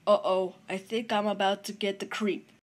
Uh-oh, I think I'm about to get the creep.